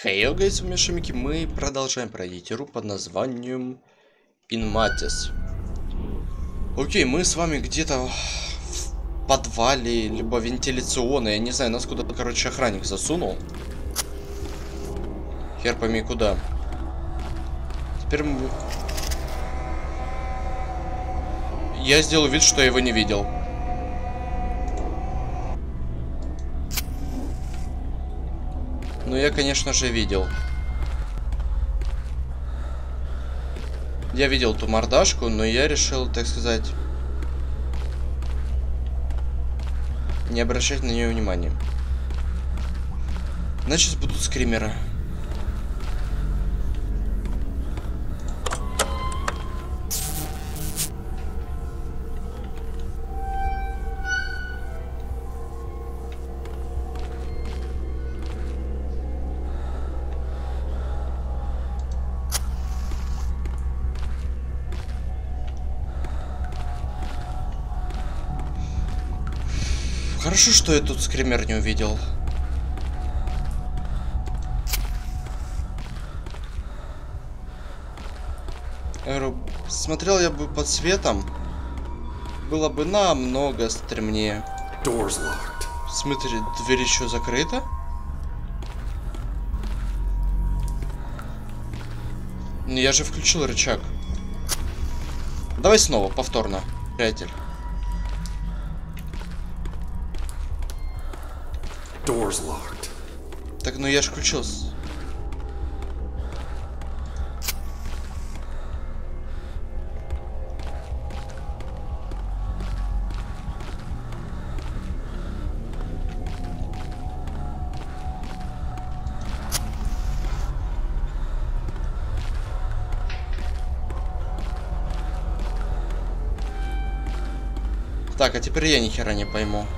Хей, гайс, у меня Шамики, мы продолжаем пройти игру под названием Инматис. Окей, мы с вами где-то в подвале, либо вентиляционной, я не знаю, нас куда-то, короче, охранник засунул. Хер пойми куда. Теперь мы... Я сделал вид, что я его не видел. Но я, конечно же, видел. Я видел ту мордашку, но я решил, так сказать, не обращать на нее внимания. Значит, будут скримеры. Хорошо, что я тут скример не увидел. Смотрел я бы под светом, было бы намного стремнее. Смотри, дверь еще закрыта. Ну я же включил рычаг. Давай снова, повторно, приятель. Door's locked. Так, ну я же включил. Так, а теперь я ни хера не пойму.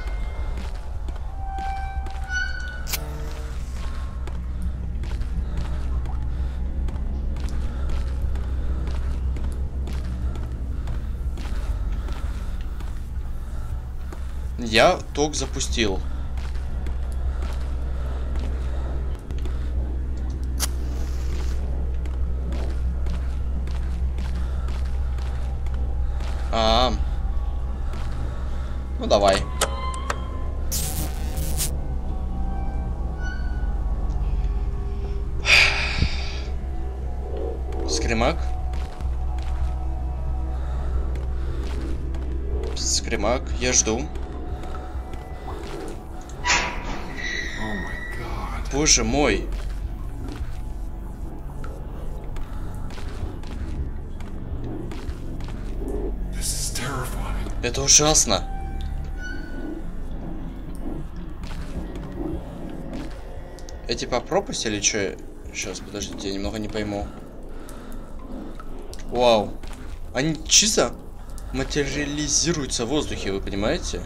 Я ток запустил. Ну давай. Скримак. Скримак, я жду. Боже мой. Это ужасно. Я типа пропасть или что? Сейчас, подождите, я немного не пойму. Вау. Они чисто материализируются в воздухе, вы понимаете?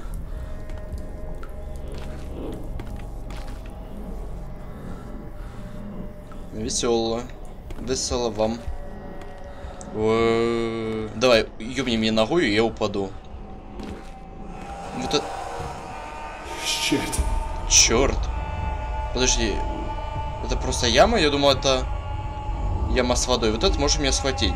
Весело. Весело вам. Давай, ёбни мне ногой, и я упаду. Вот это... Черт. Подожди. Это просто яма? Я думал, это яма с водой. Вот это может меня схватить.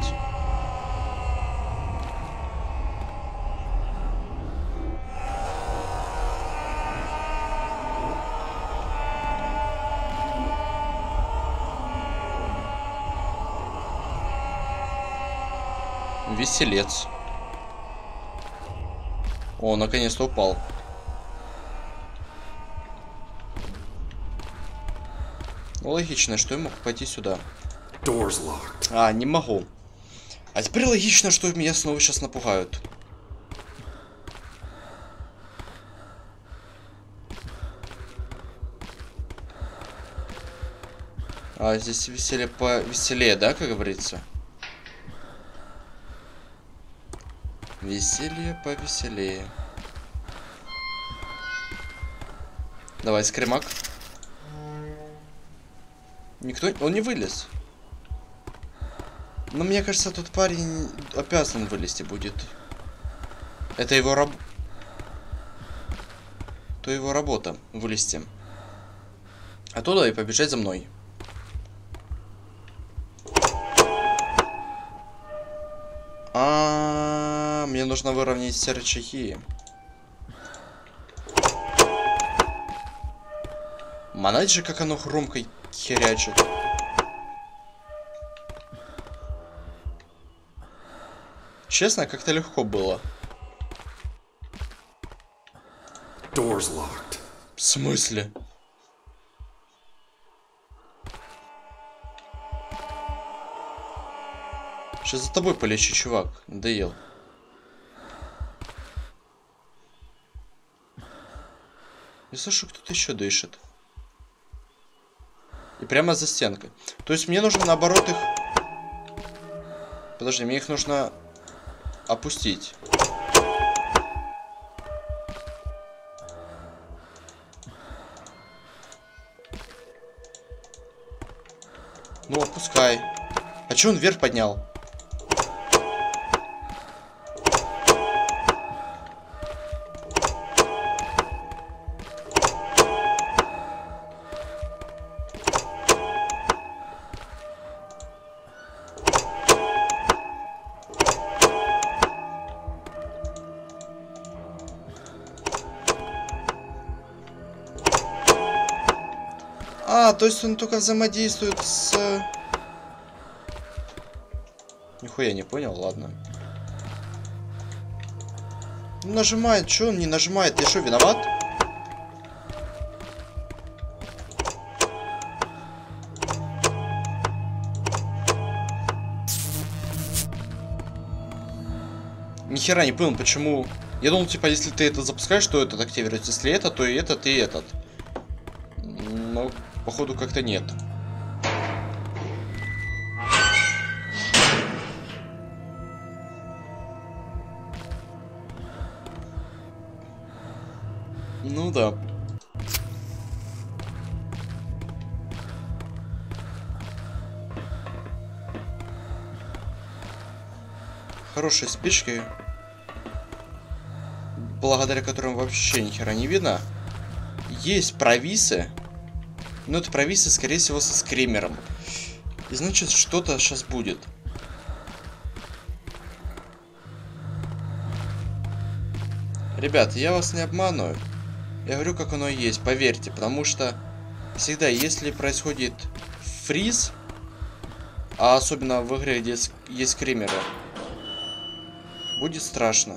Веселец. О, наконец-то упал. Ну, логично, что я мог пойти сюда. А, не могу. А теперь логично, что меня снова сейчас напугают. А, здесь веселье повеселее, да, как говорится? Веселье повеселее. Давай, скримак. Никто... Он не вылез. Но мне кажется, тут парень обязан вылезти будет. Это его то его работа вылезти. Оттуда и побежать за мной. Мне нужно выровнять все рычаги. Манать же, как оно громко херячит. Честно, как-то легко было. Door's locked. В смысле? Сейчас за тобой полечу, чувак. Надоел. Я слышу, кто-то еще дышит. И прямо за стенкой. То есть мне нужно наоборот их... Подожди, мне их нужно опустить. Ну, опускай. А че он вверх поднял? То есть он только взаимодействует с... Нихуя не понял, ладно. Нажимает, что он не нажимает? Я что, виноват? Нихера не понял, почему... Я думал, типа, если ты это запускаешь, то этот активируется. Если это, то и этот, и этот. Но, походу, как-то нет. Ну да. Хорошие спички, благодаря которым вообще ни хера не видно. Есть провисы, но это провисы, скорее всего, со скримером. И значит, что-то сейчас будет. Ребят, я вас не обманываю. Я говорю, как оно и есть, поверьте. Потому что всегда, если происходит фриз, а особенно в игре, где есть скримеры, будет страшно.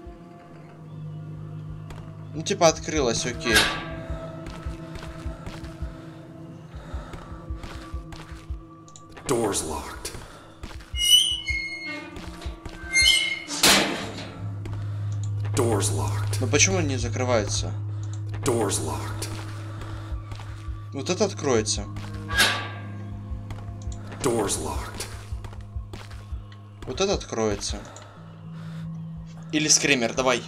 Ну, типа, открылось, окей. Door's locked. Door's locked. Но почему он не закрывается? Door's locked. Вот это откроется. Door's locked. Вот это откроется. Или скример, давай.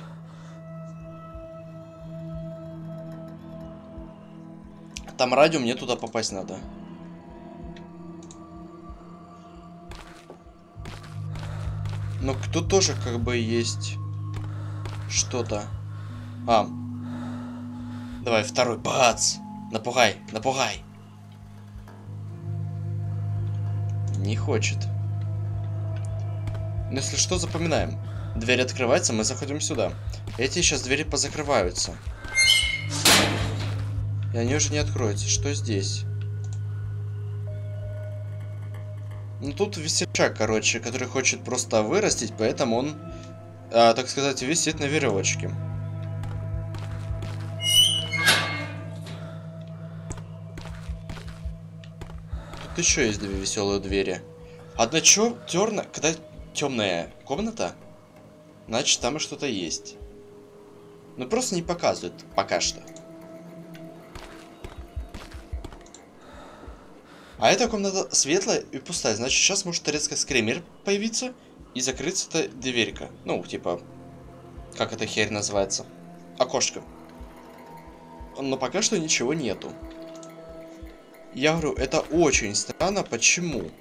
Там радио, мне туда попасть надо. Но тут тоже как бы есть что-то. Давай, второй. Бац! Напугай, напугай. Не хочет. Но если что, запоминаем. Дверь открывается, мы заходим сюда. Эти сейчас двери позакрываются. И они уже не откроются. Что здесь? Ну, тут весельчак, короче, который хочет просто вырастить, поэтому он, так сказать, висит на веревочке. Тут еще есть две веселые двери. Одна черная, когда темная комната, значит, там и что-то есть. Но просто не показывают пока что. А эта комната светлая и пустая, значит, сейчас может резко скример появиться и закрыться эта дверька. Ну, типа, как эта херь называется? Окошко. Но пока что ничего нету. Я говорю, это очень странно, почему?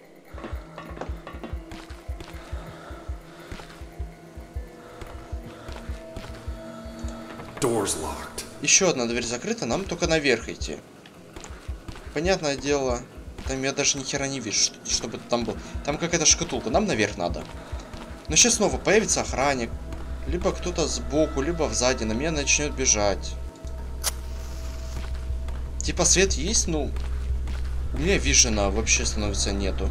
Door's locked. Еще одна дверь закрыта, нам только наверх идти. Понятное дело... Там я даже ни хера не вижу, чтобы там был. Там какая-то шкатулка. Нам наверх надо. Но сейчас снова появится охранник. Либо кто-то сбоку, либо сзади на меня начнет бежать. Типа свет есть, ну... У меня вижена вообще становится нету.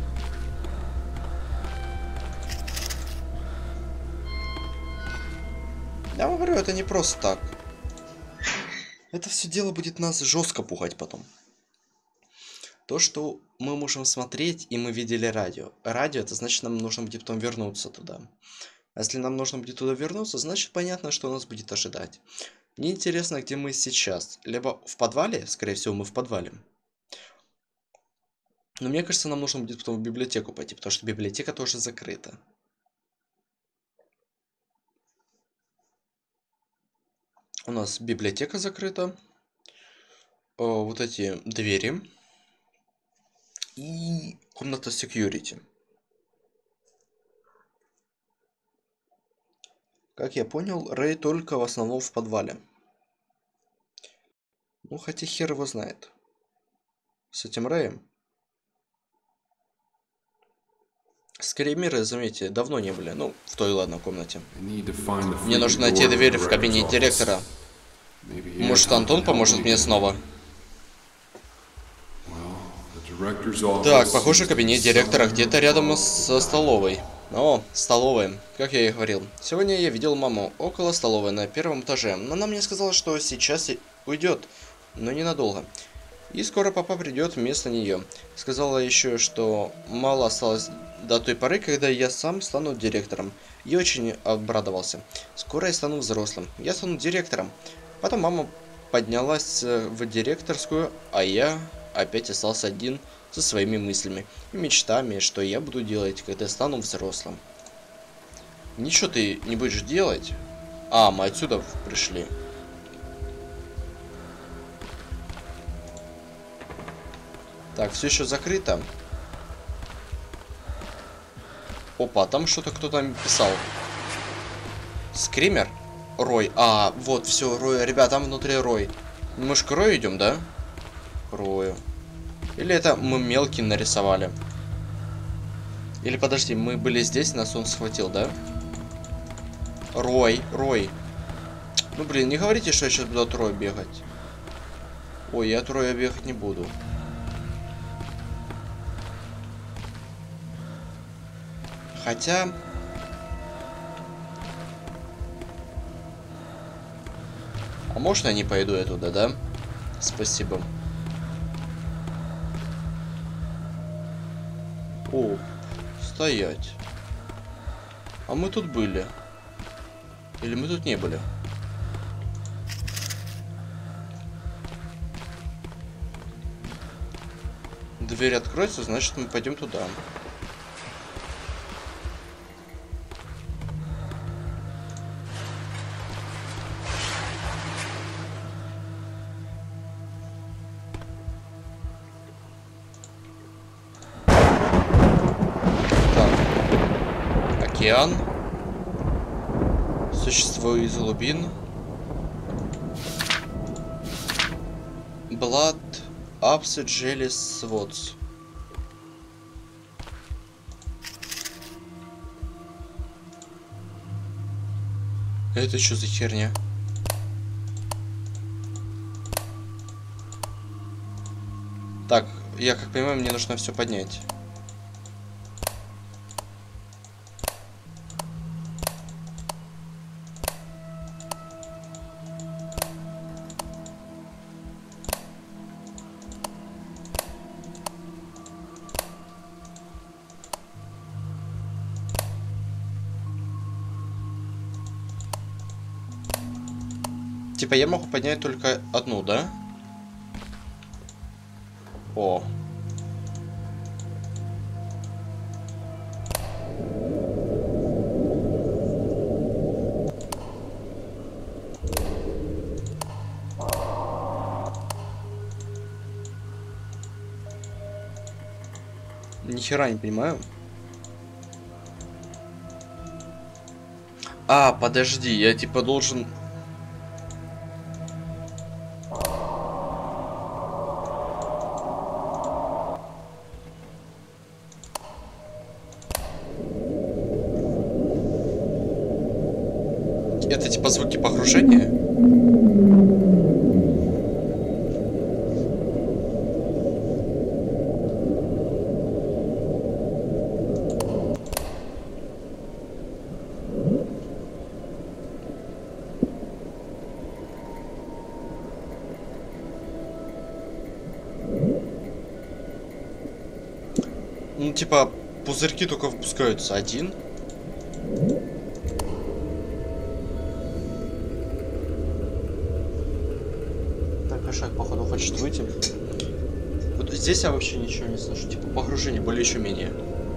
Я вам говорю, это не просто так. Это все дело будет нас жестко пугать потом. То, что мы можем смотреть, и мы видели радио. Радио, это значит, нам нужно будет потом вернуться туда. А если нам нужно будет туда вернуться, значит, понятно, что нас будет ожидать. Мне интересно, где мы сейчас. Либо в подвале, скорее всего, мы в подвале. Но мне кажется, нам нужно будет потом в библиотеку пойти, потому что библиотека тоже закрыта. У нас библиотека закрыта. Вот эти двери. И комната security. Как я понял, Рэй только в основном в подвале. Ну, хотя хер его знает. С этим Рэем. Скримеры, заметьте, давно не были. Ну, в той, ладно, комнате. Мне нужно найти дверь в кабинет директора. Может, Антон поможет мне снова? Так, похоже, кабинет директора где-то рядом со столовой. О, столовая. Как я и говорил. Сегодня я видел маму около столовой на первом этаже. Но она мне сказала, что сейчас уйдет, но ненадолго. И скоро папа придет вместо нее. Сказала еще, что мало осталось до той поры, когда я сам стану директором. И очень обрадовался. Скоро я стану взрослым. Я стану директором. Потом мама поднялась в директорскую, а я опять остался один со своими мыслями и мечтами, что я буду делать, когда стану взрослым. Ничего ты не будешь делать? А, мы отсюда пришли. Так, все еще закрыто. Опа, там что-то кто-то писал. Скример? Рой. А, вот, все, Рой. Ребят, там внутри Рой. Мы же к Рою идем, да? К Рою. Или это мы мелкий нарисовали? Или подожди, мы были здесь, нас он схватил, да? Рой, Рой. Ну, блин, не говорите, что я сейчас буду от Роя бегать. Ой, я от Роя бегать не буду. Хотя... А можно я не пойду я туда, да? Спасибо. О, стоять. А мы тут были. Или мы тут не были? Дверь откроется, значит мы пойдем туда. Океан. Существо из глубин. Blood Ups Jelly Swots. Это что за херня? Так, я как понимаю, мне нужно все поднять. Типа я могу поднять только одну, да? О. Ни хера не понимаю. А, подожди, я типа должен... Это типа звуки погружения? Ну, типа, пузырьки только выпускаются один. Так, кошак, походу, хочет выйти. Вот здесь я вообще ничего не слышу. Типа, погружение более еще менее.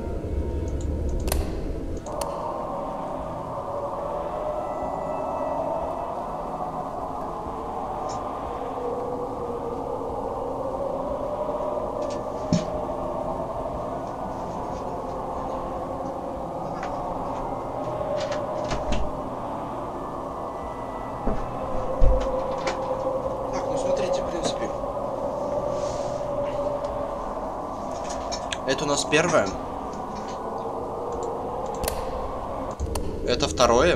Это у нас первое. Это второе.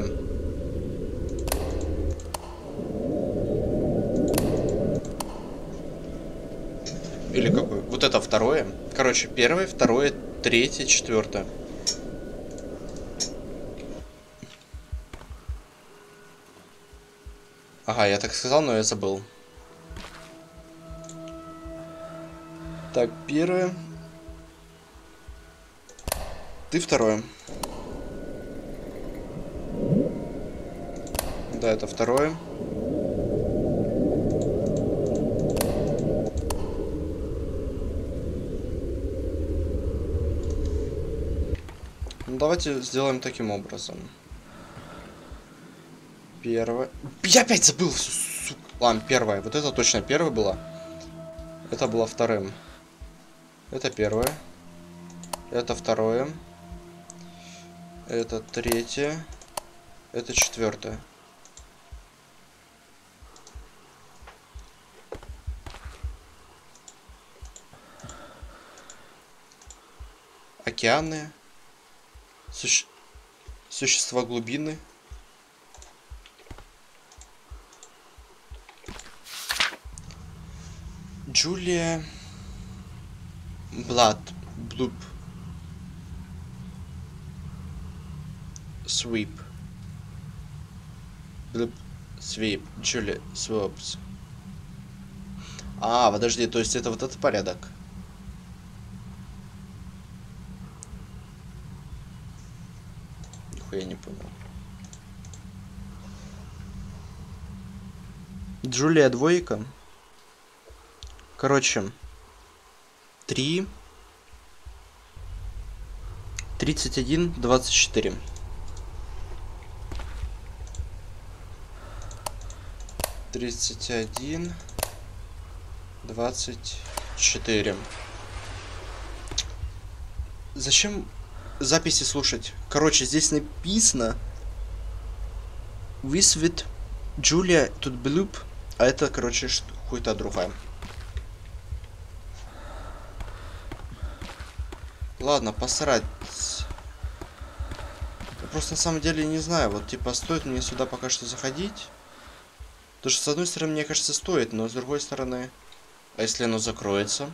Или какое? Вот это второе. Короче, первое, второе, третье, четвертое. Ага, я так сказал, но я забыл. Так, первое. Ты второе. Да, это второе. Ну, давайте сделаем таким образом. Первое. Я опять забыл, сука. Ладно, первое. Вот это точно первое было. Это было вторым. Это первое. Это второе. Это третье. Это четвертое. Океаны. Существа глубины. Джулия. Блуп. Sweep. Блуп. Sweep. Джулия. Swoops. А, подожди, то есть это вот этот порядок. Я не понял. Джулия двойка. Короче. 3. 31, 24. 31, 24. Зачем записи слушать? Короче, здесь написано With Julia тут Bloop, а это, короче, хуйта другая. Ладно, посрать. Я просто на самом деле не знаю, вот типа стоит мне сюда пока что заходить. Потому что с одной стороны, мне кажется, стоит, но с другой стороны, а если оно закроется?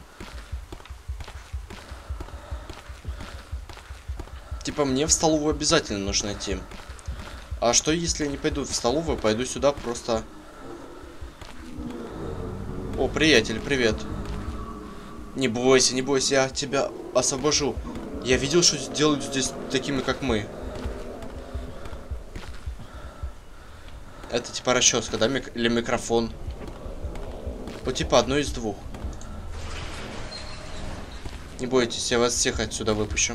Типа мне в столовую обязательно нужно идти. А что если я не пойду в столовую, пойду сюда просто... О, приятель, привет. Не бойся, не бойся, я тебя освобожу. Я видел, что делают здесь такими, как мы. Это типа расческа, да? Или микрофон? Вот типа одно из двух. Не бойтесь, я вас всех отсюда выпущу.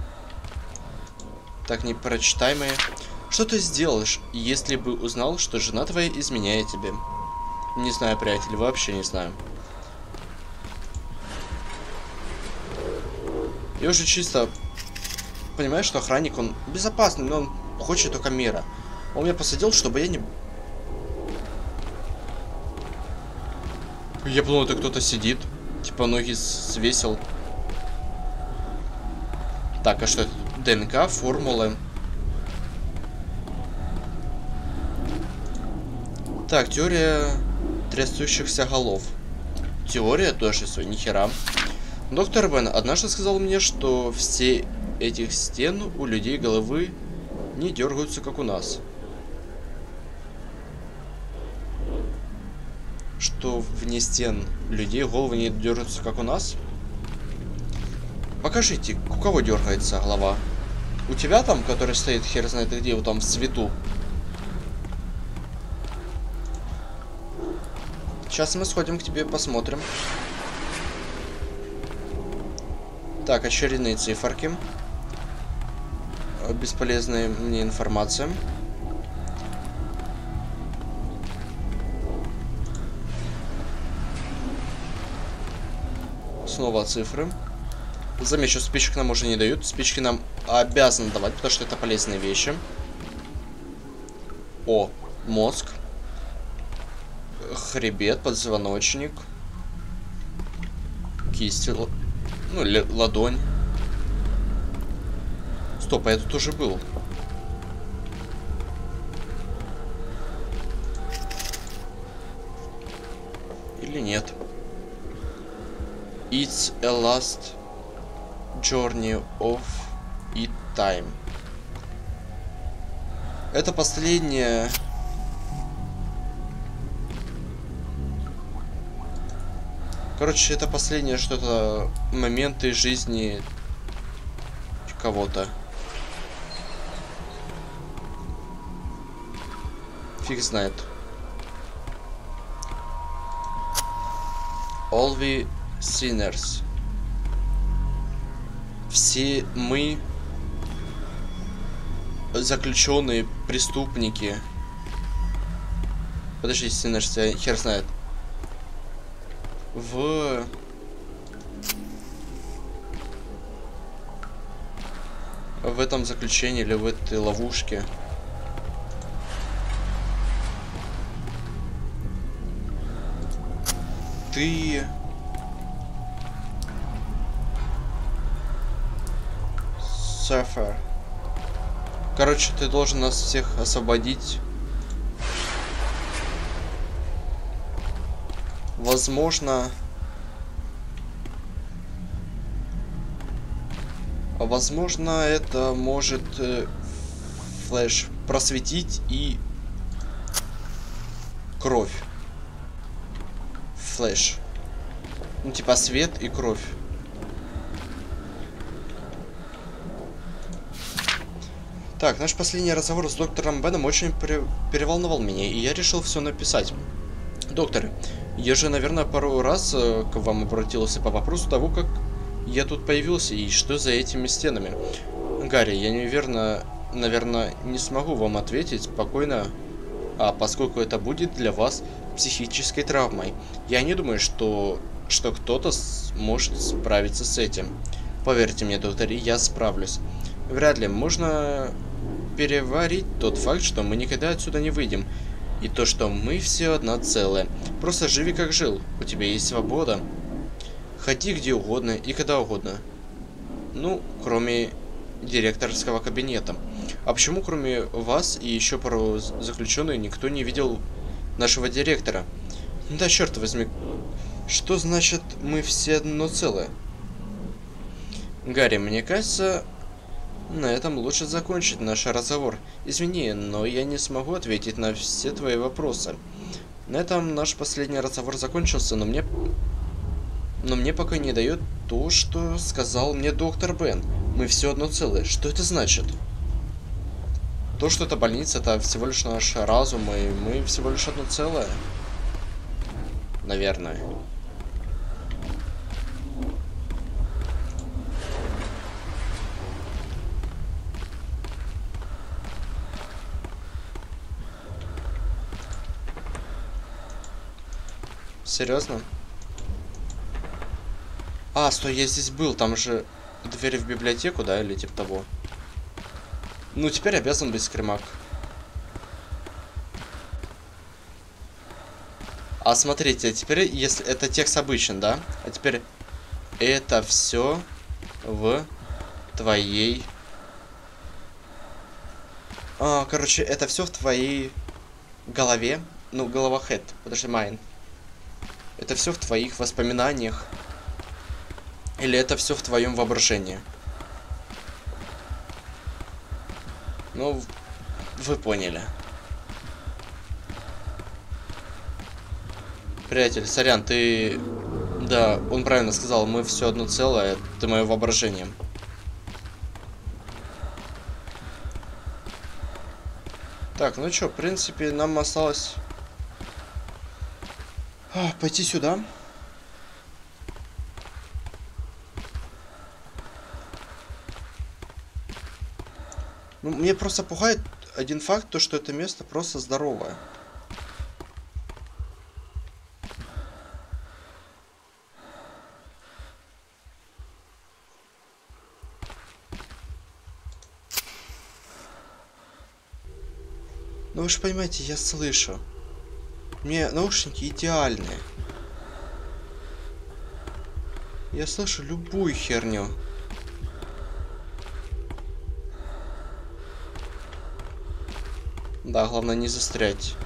Так, непрочитаемые. Что ты сделаешь, если бы узнал, что жена твоя изменяет тебе? Не знаю, приятель, вообще не знаю. Я уже чисто понимаю, что охранник, он безопасный, но он хочет только мира. Он меня посадил, чтобы я не... Я думал, это кто-то сидит. Типа ноги свесил. Так, а что это? ДНК, формулы. Так, теория трясущихся голов. Теория тоже свой, нихера. Доктор Бен однажды сказал мне, что все этих стен у людей головы не дергаются, как у нас. Что вне стен людей головы не дергаются, как у нас? Покажите, у кого дергается голова? У тебя там, который стоит, хер знает где, вот там в цвету. Сейчас мы сходим к тебе, посмотрим. Так, очередные циферки. Бесполезная мне информация. Снова цифры. Замечу, спичек нам уже не дают. Спички нам обязаны давать, потому что это полезные вещи. О, мозг. Хребет, позвоночник. Кисть, ну, ладонь. Стоп, а я тут уже был. Или нет? It's a last journey of it time. Это последнее... Короче, это последнее что-то... Моменты жизни... кого-то. Фиг знает. All we sinners. Все мы заключенные преступники. Подожди, sinners, хер знает. В этом заключении или в этой ловушке. Ты... Сафар. Короче, ты должен нас всех освободить. Возможно... Возможно, это может Флэш просветить и... Кровь. Флэш. Ну, типа свет и кровь. Так, наш последний разговор с доктором Беном очень переволновал меня, и я решил все написать. Доктор, я же, наверное, пару раз к вам обратился по вопросу того, как я тут появился и что за этими стенами. Гарри, я наверное, не смогу вам ответить спокойно, поскольку это будет для вас психической травмой. Я не думаю, что кто-то может справиться с этим. Поверьте мне, доктор, я справлюсь. Вряд ли можно переварить тот факт, что мы никогда отсюда не выйдем. И то, что мы все одно целое. Просто живи как жил. У тебя есть свобода. Ходи где угодно и когда угодно. Ну, кроме директорского кабинета. А почему кроме вас и еще пару заключенных никто не видел нашего директора? Да черт возьми. Что значит мы все одно целое? Гарри, мне кажется, на этом лучше закончить наш разговор. Извини, но я не смогу ответить на все твои вопросы. На этом наш последний разговор закончился, но мне пока не дает то, что сказал мне доктор Бен. Мы все одно целое. Что это значит? То, что это больница, это всего лишь наш разум, и мы всего лишь одно целое. Наверное. Серьезно? А, стой, я здесь был, там же дверь в библиотеку, да, или типа того. Ну, теперь обязан быть скримак. А смотрите, теперь, если это текст обычен, да? А теперь это все в твоей... короче, это все в твоей голове. Ну, голова head. Подожди, mine. Это все в твоих воспоминаниях? Или это все в твоем воображении? Ну, вы поняли. Приятель, сорян, ты... Да, он правильно сказал, мы все одно целое, это мое воображение. Так, ну чё, в принципе, нам осталось... пойти сюда. Ну, мне просто пугает один факт, то что это место просто здоровое. Ну вы же понимаете, я слышу. Мне наушники идеальные. Я слышу любую херню. Да, главное не застрять.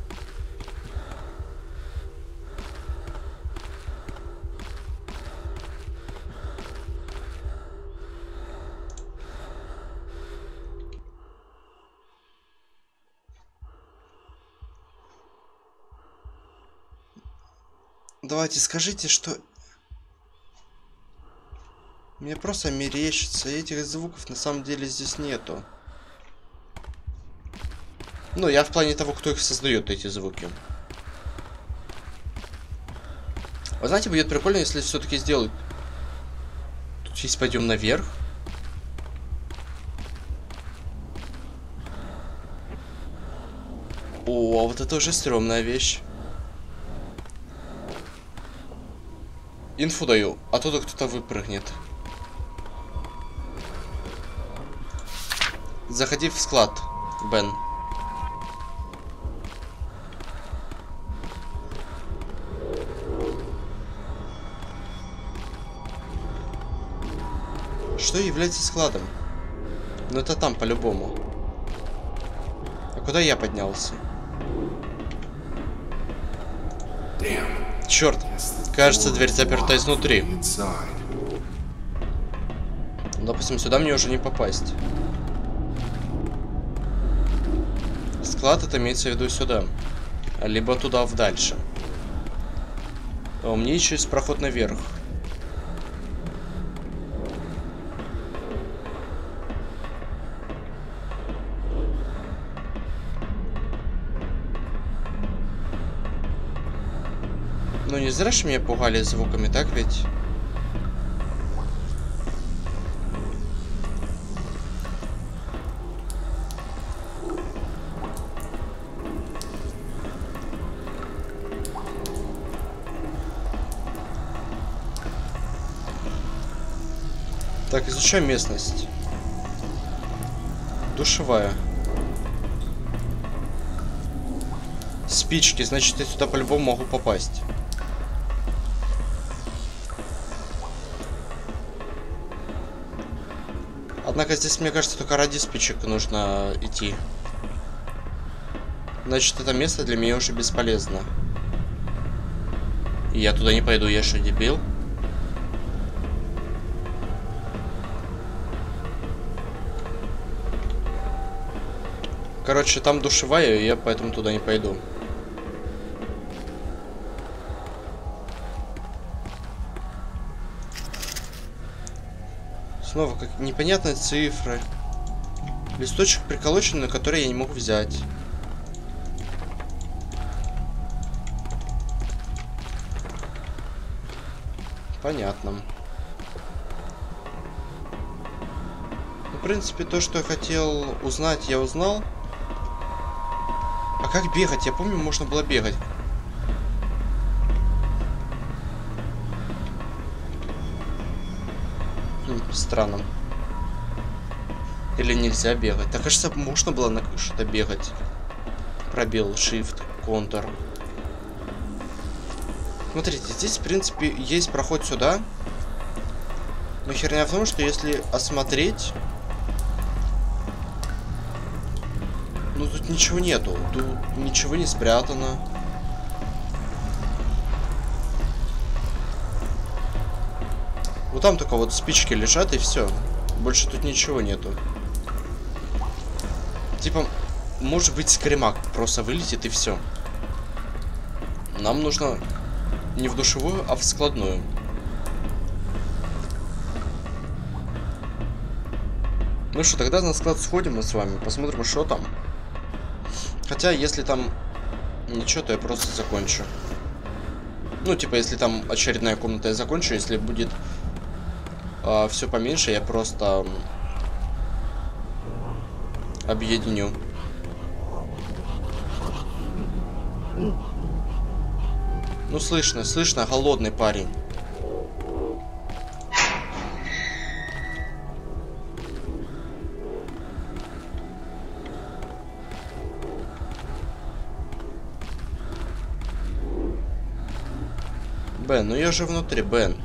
Давайте скажите, что... Мне просто мерещится, этих звуков на самом деле здесь нету. Ну, я в плане того, кто их создает, эти звуки. Вы знаете, будет прикольно, если все-таки сделают... Тут есть, пойдем наверх. О, вот это уже стрёмная вещь. Инфу даю, оттуда кто-то выпрыгнет. Заходи в склад, Бен. Что является складом? Ну это там по-любому. А куда я поднялся? Черт, кажется, дверь заперта изнутри. Допустим, сюда мне уже не попасть. Склад это имеется в виду сюда. Либо туда дальше. А мне еще есть проход наверх. Ну не зря же меня пугали звуками, так ведь? Так, изучаем местность. Душевая. Спички, значит, я сюда по-любому могу попасть. Однако здесь, мне кажется, только ради спичек нужно идти. Значит, это место для меня уже бесполезно. И я туда не пойду, я что, дебил? Короче, там душевая, и я поэтому туда не пойду. Снова как непонятные цифры. Листочек приколоченный, который я не мог взять. Понятно. Ну, в принципе, то, что я хотел узнать, я узнал. А как бегать? Я помню, можно было бегать. Странно. Или нельзя бегать? Так, кажется, можно было на что-то бегать. Пробел, shift, контур. Смотрите, здесь, в принципе, есть проход сюда. Но херня в том, что если осмотреть... Ну тут ничего нету. Тут ничего не спрятано. Вот там только вот спички лежат и все. Больше тут ничего нету. Типа, может быть, скримак просто вылетит и все. Нам нужно не в душевую, а в складную. Ну что, тогда на склад сходим мы с вами, посмотрим, что там. Хотя, если там ничего, то я просто закончу. Ну, типа, если там очередная комната, я закончу. Если будет все поменьше, я просто объединю. Ну, слышно, голодный парень. Бен, ну я же внутри, Бен.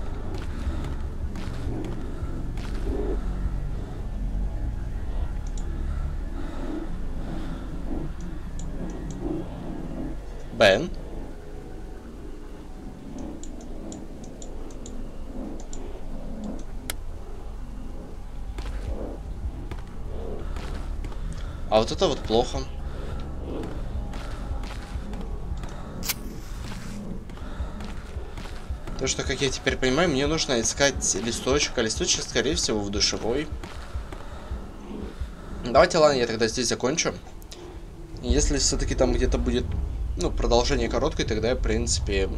Бен? А вот это вот плохо. То, что, как я теперь понимаю, мне нужно искать листочек, а листочек, скорее всего, в душевой. Давайте, ладно, я тогда здесь закончу. Если все-таки там где-то будет, ну, продолжение короткое, тогда я, в принципе...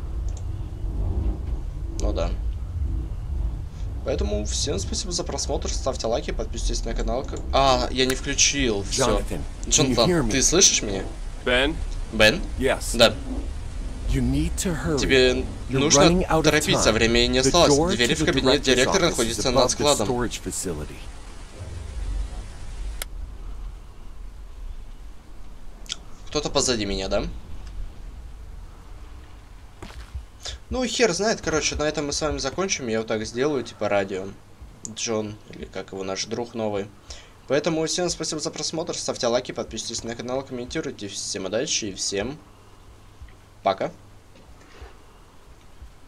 Ну да. Поэтому всем спасибо за просмотр, ставьте лайки, подписывайтесь на канал. А, я не включил, все. Джонатан, ты слышишь меня? Ben? Бен? Yes. Да. Тебе Тебе нужно торопиться, времени не осталось. Двери в кабинет директора находятся над складом. Кто-то позади меня, да? Ну, хер знает, короче, на этом мы с вами закончим. Я вот так сделаю, типа радио. Джон, или как его, наш друг новый. Поэтому всем спасибо за просмотр, ставьте лайки, подписывайтесь на канал, комментируйте. Всем удачи и всем пока.